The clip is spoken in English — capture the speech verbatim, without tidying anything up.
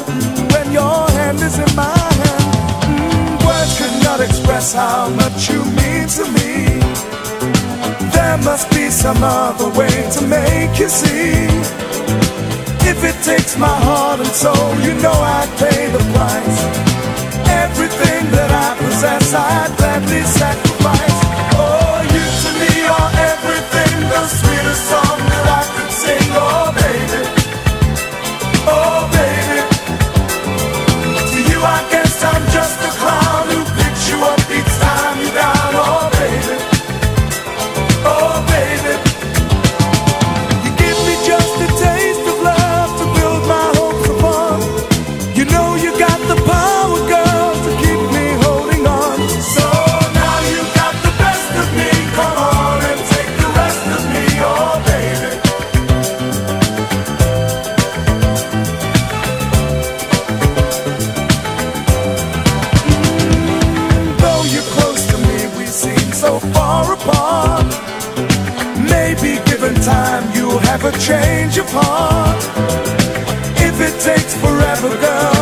mm, when your hand is in my hand. Mm, words could not express how much you mean to me. There must be some other way to make you see. If it takes my heart and soul, you know I'd pay the price. Everything that I possess, I'd gladly sacrifice. Oh, you to me are everything, the sweetest song that I could sing. Oh, baby, oh, baby. To you I guess I'm just a clown who picks you up each time you're down. Oh, baby, oh, baby. You give me just a taste of love to build my hopes upon. You know you got the power, girl, to keep me holding on. So now you got the best of me. Come on and take the rest of me, oh baby. Mm, though you're close to me, we seem so far apart. Maybe given time, you'll have a change of heart. If it takes forever, girl,